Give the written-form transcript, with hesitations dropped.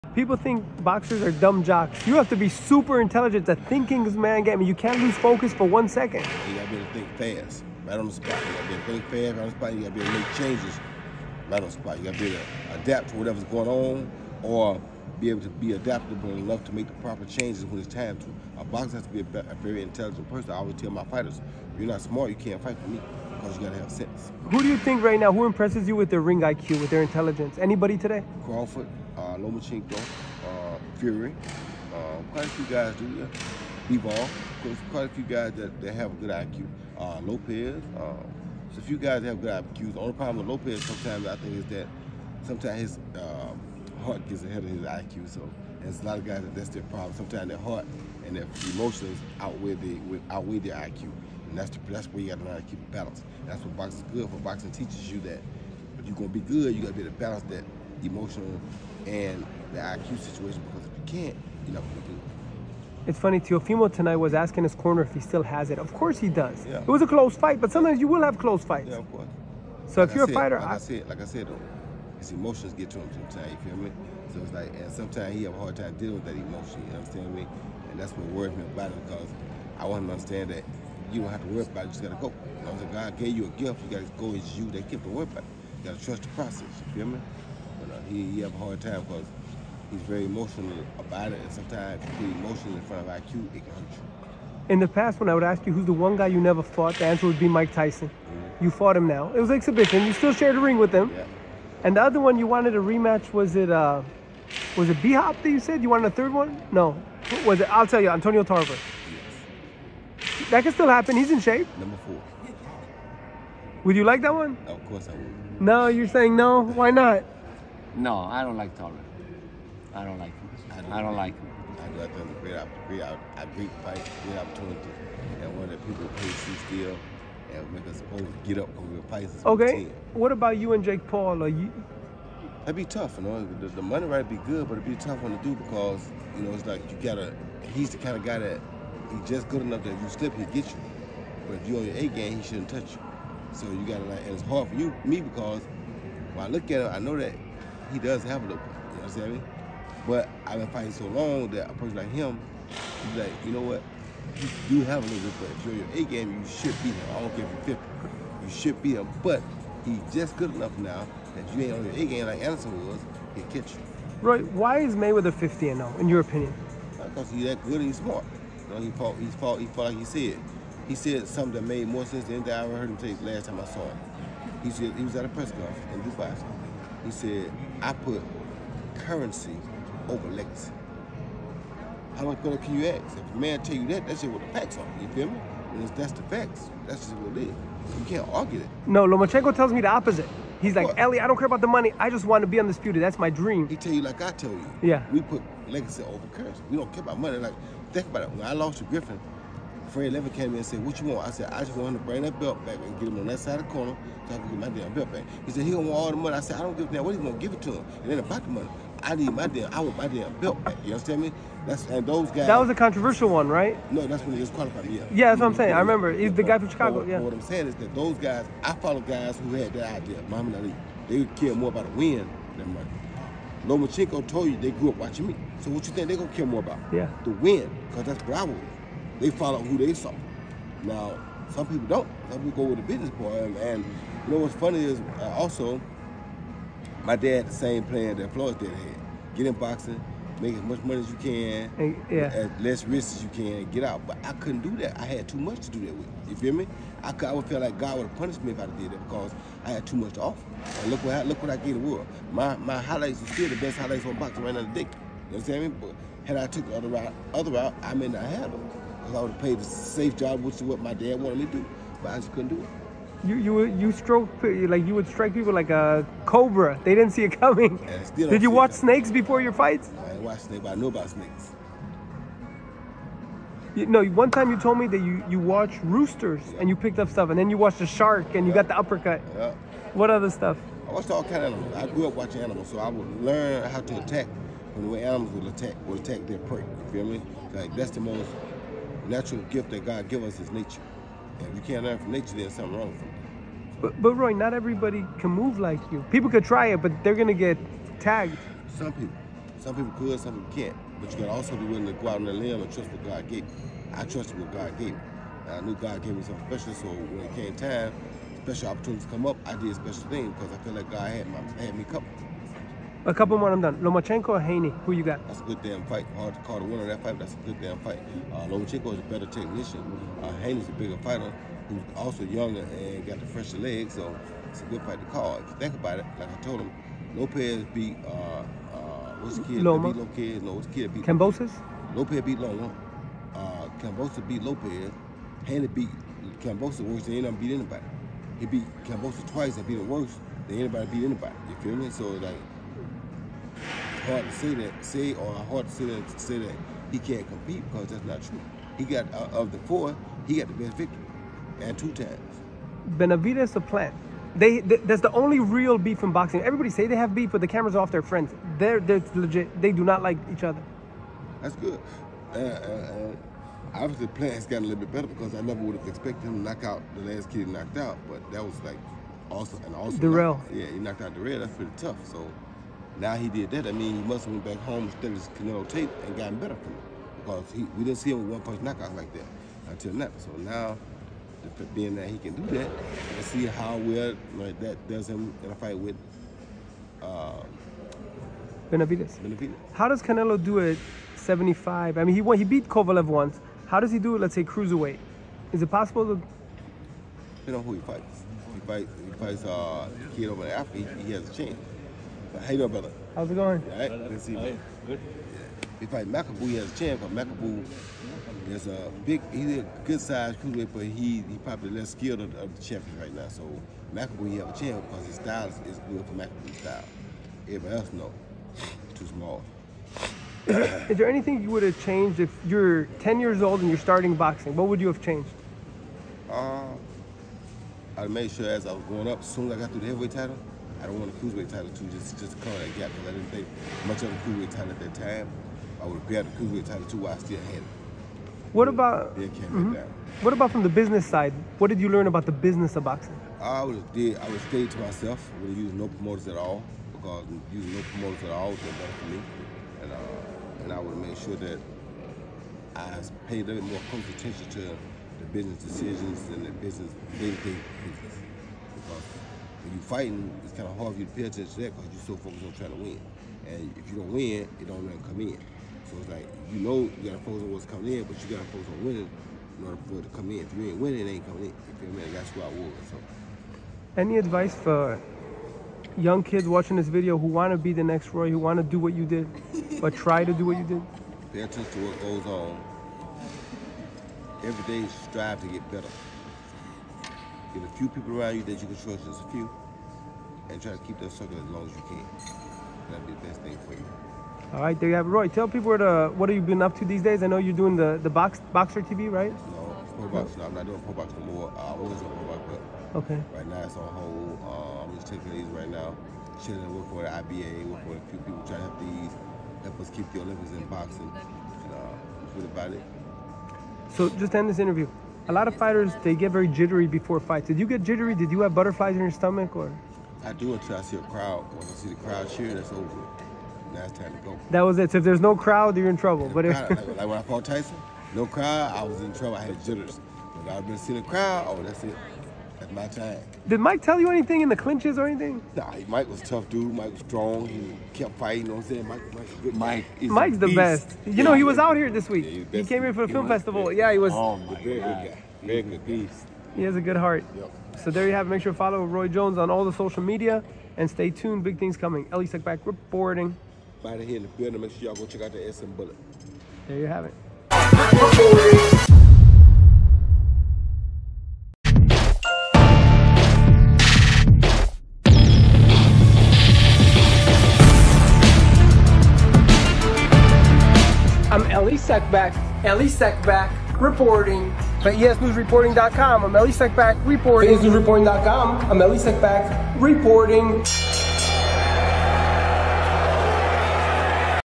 People think boxers are dumb jocks. You have to be super intelligent to thinking this man game. You can't lose focus for 1 second. You gotta be able to think fast, right on the spot. You gotta be able to think fast, right on the spot. You gotta be able to make changes right on the spot. You gotta be able to adapt to whatever's going on, or be able to be adaptable enough to make the proper changes when it's time to. A boxer has to be a very intelligent person. I always tell my fighters, if you're not smart, you can't fight with me, because you gotta have sense. Who do you think right now, who impresses you with their ring IQ, with their intelligence? Anybody today? Crawford, Lomachenko, Fury, quite a few guys do, yeah. Bivol, quite a few guys that have a good IQ. Lopez, there's a few guys that have good IQs. The only problem with Lopez sometimes, I think, is that sometimes his heart gets ahead of his IQ. So there's a lot of guys that's their problem. Sometimes their heart and their emotions outweigh their IQ. And that's where you got to learn how to keep it balanced. That's what boxing is good for. Boxing teaches you that if you're going to be good, you got to be able to balance that emotional and the IQ situation, because if you can't, you're not going to be good. It's funny, Teofimo tonight was asking his corner if he still has it. Of course he does. Yeah. It was a close fight, but sometimes you will have close fights. Yeah, of course. So if you're a fighter, like I said though, his emotions get to him sometimes, you feel me? So it's like, and sometimes he have a hard time dealing with that emotion, you understand me? And that's what worries me about it, because I want him to understand that you don't have to worry about it, you just gotta go. You know what I'm saying? God gave you a gift, you gotta go, it's you, they keep to worry about it. You gotta trust the process, you feel me? But he have a hard time because he's very emotional about it, and sometimes if you put emotion in front of IQ, it can hurt you. in the past when I would ask you who's the one guy you never fought, the answer would be Mike Tyson. Mm-hmm. You fought him now. It was exhibition. You still shared a ring with him. Yeah. And the other one you wanted a rematch, was it B-Hop that you said? You wanted a third one? No. What was it? I'll tell you, Antonio Tarver. Yes. That can still happen. He's in shape. Number 4. Would you like that one? Of course I would. No, you're saying no? Why not? No, I don't like Tarver. I don't like him. I don't like him. I do. I think it's a great fight, great opportunity, and one that people pay see still and make us supposed to get up when we're fighting. Okay. What about you and Jake Paul? Are you? That'd be tough, you know. The money right be good, but it'd be a tough one to do, because you know it's like you gotta. He's the kind of guy that he's just good enough that if you slip, he'll get you. But if you're on your A game, he shouldn't touch you. So you gotta and it's hard for me, because when I look at him, I know that he does have a little bit. You know what I'm saying? But I've been fighting so long that a person like him, he's like, you know what? You do have a little bit, but if you're on your A game, you should beat him. I don't care if you're 50. You should beat him. But he's just good enough now that if you ain't on your A game like Anderson was, he'll catch you. Roy, why is Mayweather 50-0 in your opinion? Because he's that good and he's smart. You know, he fought like he said. He said something that made more sense than anything I ever heard him say last time I saw him. He said, he was at a press conference in Dubai. He said, I put currency over legacy. How much better can you ask? If a man tell you that, that's just what the facts are. You feel me? And that's the facts. That's just what it is. You can't argue that. No, Lomachenko tells me the opposite. He's like, Ellie, I don't care about the money. I just want to be undisputed. That's my dream. He tell you like I tell you. Yeah. We put legacy over currency. We don't care about money. Like, think about it. When I lost to Griffin, Fred Levin came in and said, what you want? I said, I just want him to bring that belt back and get him on that side of the corner so I can get my damn belt back. He said, he don't want all the money. I said, I don't give a damn. What he gonna give it to him? It ain't about the money. I want my damn belt back. You understand me? And those guys. That was a controversial one, right? No, that's when he disqualified me. Yeah, that's what I'm saying. I remember. He's the guy from Chicago. Yeah. What I'm saying is that those guys, I follow guys who had that idea. Muhammad Ali, they care more about a win than money. Lomachenko told you they grew up watching me. So what you think they're gonna care more about? Yeah. The win, because that's Bravo. They follow who they saw. Now, some people don't. Some people go with the business part. And you know what's funny is also, my dad had the same plan that Floyd's dad had. Get in boxing, make as much money as you can, as less risk as you can, get out. But I couldn't do that. I had too much to do that with. You feel me? I would feel like God would have punished me if I did that, because I had too much to offer. And look what I gave the world. My highlights are still the best highlights on boxing right now today. You understand me? But had I took the other route, I may not have them. Because I would have paid the safe job, which is what my dad wanted me to do. But I just couldn't do it. You stroke, like you would strike people like a cobra. They didn't see it coming. Did you watch snakes before your fights? I didn't watch snakes, but I know about snakes. No, one time you told me that you watched roosters and you picked up stuff, and then you watched a shark and you got the uppercut. Yeah. What other stuff? I watched all kind of animals. I grew up watching animals, so I would learn how to attack from the way animals would attack their prey. You feel me? Like that's the most natural gift that God give us is nature. And if you can't learn from nature, then there's something wrong with it. But Roy, not everybody can move like you. People could try it, but they're gonna get tagged. Some people. Some people could, some people can't. But you gotta also be willing to go out on a limb and trust what God gave you. I trusted what God gave me. I knew God gave me something special, so when it came time, special opportunities come up, I did special things because I feel like God had me covered. A couple more, I'm done. Lomachenko or Haney? Who you got? That's a good damn fight. Hard to call the winner of that fight, but that's a good damn fight. Lomachenko is a better technician. Haney's a bigger fighter who's also younger and got the fresher legs, so it's a good fight to call. If you think about it, like I told him, Lopez beat, what's the kid? Loma. Beat Lopez? No, what's the kid beat? Kambosos? Lopez beat Loma. Kambosos beat Lopez. Haney beat Kambosos worse than anybody beat anybody. He beat Kambosos twice and beat him worse than anybody beat anybody. You feel me? So like, it's hard to say that he can't compete because that's not true. He got of the four, he got the best victory, and 2 times. Benavidez or Plant? That's the only real beef in boxing. Everybody say they have beef, but the cameras off their friends. They're legit. They do not like each other. That's good. Obviously, Plant's gotten a little bit better because I never would have expected him to knock out the last kid he knocked out, but that was like awesome. And also Darrell. He knocked out Darrell. That's pretty tough. So now he did that. I mean, he must have went back home and studied his Canelo tape and gotten better from it because we didn't see him with one-punch knockouts like that until now. So now, being that he can do that, let's see how well that does him in a fight with Benavidez. Benavidez. How does Canelo do it 75? I mean, he beat Kovalev once. How does he do it, let's say, cruiserweight? Is it possible to... Depending on who he fights. If he fights a kid over in Africa, he has a chance. But how you doing, brother? How's it going? All right, let's see. Good. Yeah. If he fights Makabu, he has a chance, but Makabu is he's a good size cruiserweight, but he probably less skilled of the champion right now. So Makabu, he have a chance because his style is good for Makabu's style. Everybody else, no. Too small. Is there anything you would have changed if you're 10 years old and you're starting boxing? What would you have changed? I made sure as I was going up, as soon as I got through the heavyweight title, I don't want a cruiserweight title too, just to cover that gap because I didn't think much of the cruiserweight title at that time. I would have grabbed the cruiserweight title too while I still had it. What about? Then came back down. What about from the business side? What did you learn about the business of boxing? I would stay to myself. I would use no promoters at all because using no promoters at all was better for me. And I would make sure that I paid a little more close attention to the business decisions and the day-to-day business. Because when you're fighting, it's kind of hard for you to pay attention to that because you're so focused on trying to win. And if you don't win, it don't really come in. So it's like, you got to focus on what's coming in, but you got to focus on winning in order for it to come in. If you ain't winning, it ain't coming in. You feel me? That's who I was. So. Any advice for young kids watching this video who want to be the next Roy, who want to do what you did, or try to do what you did? Pay attention to what goes on. Every day, strive to get better. Get a few people around you that you can trust, just a few, and try to keep that circle as long as you can. That'd be the best thing for you. All right, there you have it. Roy, tell people what have you been up to these days? I know you're doing the Boxer TV, right? No, Pro Box. No, I'm not doing Pro Box no more. I was doing Pro Box, but okay. Right now it's on hold. I'm just taking it easy right now. Chilling, working with the IBA, working with a few people trying to help us keep the Olympics in boxing. And that's really about it. So just to end this interview, a lot of fighters, they get very jittery before fights. Did you get jittery? Did you have butterflies in your stomach, or? I do until I see a crowd. Once I see the crowd cheer, that's over. Now it's time to go. That was it. So if there's no crowd, you're in trouble. But like when I fought Tyson, no crowd, I was in trouble. I had jitters. But I've been seeing a crowd. Oh, that's it. That's my time. Did Mike tell you anything in the clinches or anything? Nah, Mike was a tough dude. Mike was strong. He kept fighting. You know what I'm saying? Mike's a good guy. Mike's the best. You know, he was out here this week. Yeah, he came here for the film festival. Yeah, he was. Oh, very good guy. Very good beast. He has a good heart. Yep. So there you have it. Make sure to follow Roy Jones on all the social media and stay tuned. Big things coming. Elie Seckbach reporting. Right here in the building. Make sure y'all go check out the SM Bullet. There you have it. I'm Elie Seckbach. Elie Seckbach reporting. For ESNewsReporting.com, I'm Elie Seckbach reporting. For ESNewsReporting.com, I'm Elie Seckbach reporting.